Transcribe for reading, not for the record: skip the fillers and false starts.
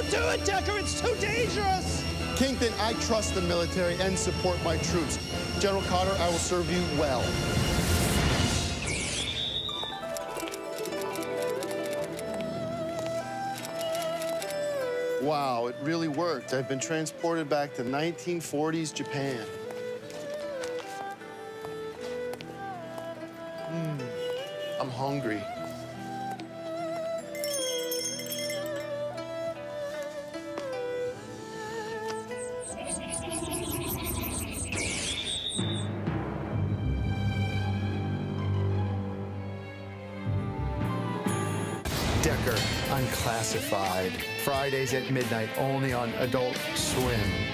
Don't do it, Decker. It's too dangerous. Kingpin, I trust the military and support my troops. General Cotter, I will serve you well. Wow, it really worked. I've been transported back to 1940s Japan. I'm hungry. Decker, Unclassified. Fridays at midnight, only on Adult Swim.